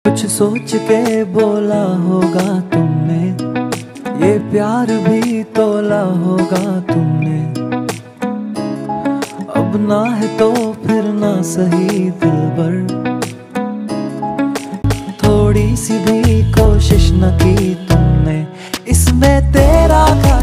कुछ सोच के बोला होगा तुमने, ये प्यार भी तोला होगा तुमने। अब ना है तो फिर ना सही दिलबर, थोड़ी सी भी कोशिश न की तुमने, इसमें तेरा